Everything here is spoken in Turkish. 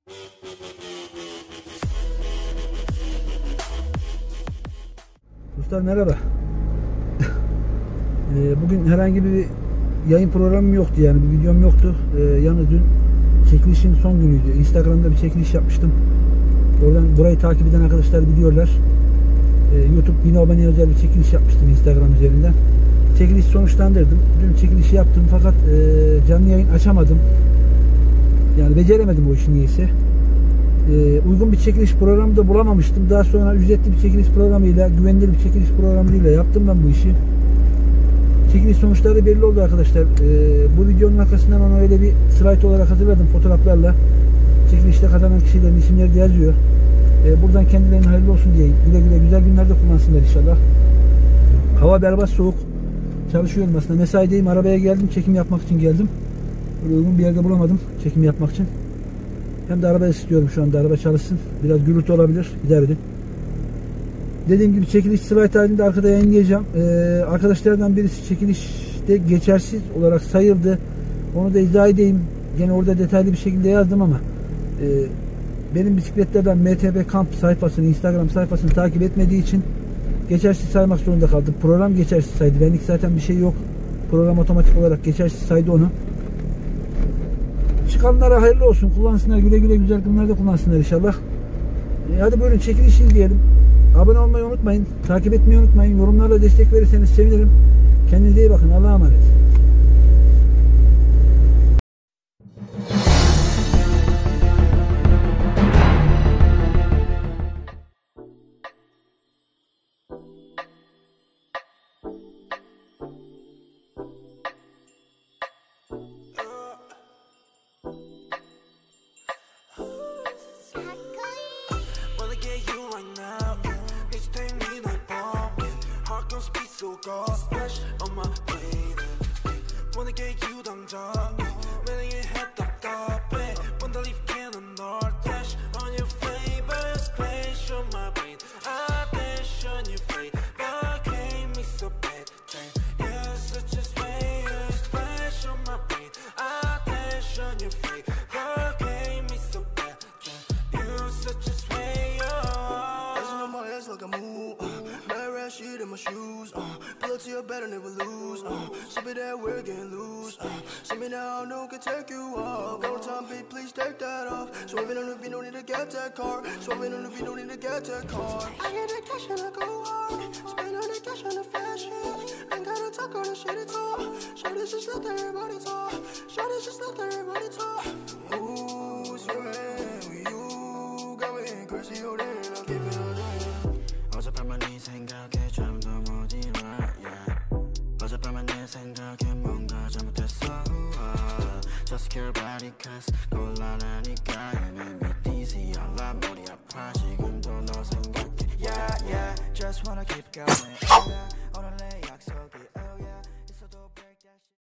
Dostlar merhaba. Bugün herhangi bir yayın programım yoktu, yani bir videom yoktu. Yalnız dün çekilişin son günüydü. Instagram'da bir çekiliş yapmıştım. Oradan burayı takip eden arkadaşlar biliyorlar. YouTube 1000 aboneye özel bir çekiliş yapmıştım Instagram üzerinden. Çekiliş sonuçlandırdım. Dün çekilişi yaptım fakat canlı yayın açamadım. Yani beceremedim o işi niyeyse. Uygun bir çekiliş programı da bulamamıştım. Daha sonra ücretli bir çekiliş programıyla, güvenilir bir çekiliş programıyla yaptım ben bu işi. Çekiliş sonuçları belli oldu arkadaşlar. Bu videonun arkasından ona öyle bir slide olarak hazırladım fotoğraflarla. Çekilişte kazanan kişilerin isimleri de yazıyor. Buradan kendilerine hayırlı olsun diye güle güle güzel günlerde kullansınlar inşallah. Hava berbat, soğuk. Çalışıyorum aslında. Mesaideyim. Arabaya geldim. Çekim yapmak için geldim. Böyle uygun bir yerde bulamadım çekim yapmak için. Hem de arabayı istiyorum şu anda. Araba çalışsın. Biraz gürültü olabilir. İdare edin. Dediğim gibi çekiliş slide halinde arkada yayınlayacağım. Arkadaşlardan birisi çekilişte geçersiz olarak sayıldı. Onu da izah edeyim. Gene orada detaylı bir şekilde yazdım ama benim bisikletlerden MTB Kamp sayfasını, Instagram sayfasını takip etmediği için geçersiz saymak zorunda kaldım. Program geçersiz saydı. Benlik zaten bir şey yok. Program otomatik olarak geçersiz saydı onu. Çıkanlara hayırlı olsun. Kullansınlar. Güle güle güzel günlerde kullansınlar inşallah. Hadi buyurun çekilişi izleyelim. Abone olmayı unutmayın. Takip etmeyi unutmayın. Yorumlarla destek verirseniz sevinirim. Kendinize iyi bakın. Allah'a emanet. On my plane, wanna get you 당장 매일 답답해 Wanna leave cannon or dash on your flavor splash on my brain I dash on your flavor gave me so bad you're such a slayer splash on my brain I dash on your flavor gave me so bad you're such a slayer dancing on my ass like a move mad rat shit in my shoes pull up to your bed and never lose Ship it that we're getting loose See me now, no can take you off Go time, babe, please take that off Swerving on the beat, no need to get that car Swerving on the beat, no need to get that car I get that cash and I go hard Spend all the cash on the fashion Ain't gotta talk on the shit at all Shorty's just let everybody talk Shorty's just let everybody talk Ooh, swerving with you Got me crazy, oh then I'll keep it on 어젯밤만 네 생각에 좀 더 못 일어 어젯밤만 내 생각에 뭔가 잘못했어 Just care about it cause 곤란하니까 You make me dizzy 알라 머리 아파 지금도 너 생각해 Yeah, yeah Just wanna keep going 오늘내